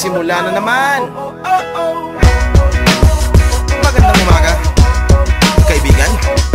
Nagsimula na naman. Magandang umaga, kaibigan.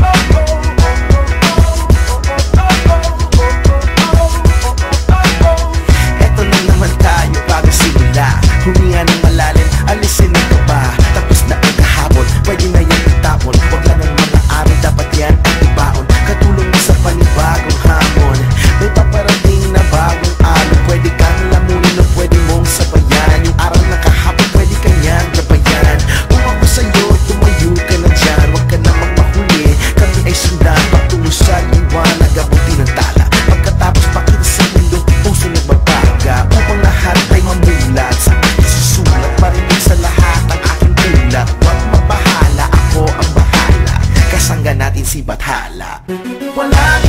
Eto na naman tayo bago simula. Huminga ng malalim, alisin ang kaba. Tapos na ang kahapon, pwede na yan itapon. Huwag lang ang mga araw, dapat yan ang ibaon. Katulong mo sa panibagong hamon. May paparating na bagong araw. Pwede kang lamunin o pwede mong sabayan. Yung araw na kahapon, pwede kanyang gabayan. Kung ako sa'yo, tumayo ka na dyan. Huwag ka namang mahuli, kami ay sundan. Patungo sa liwanag, abuti ng tala. Pagkatapos pakita sa mundo, puso nagbabaga. Upang lahat ay mamulat sa aking susulat. Marinig sa lahat ang aking ulat. Huwag mabahala, ako ang bahala. Kasangga natin si Bathala. Wala